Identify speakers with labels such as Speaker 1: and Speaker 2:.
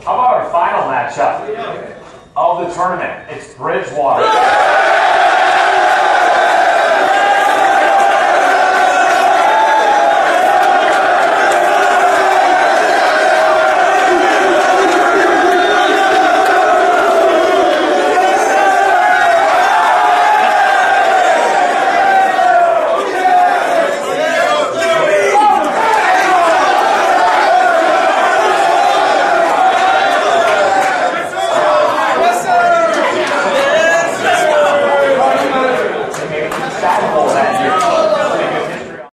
Speaker 1: How about our final matchup of the tournament? It's Bridgewater.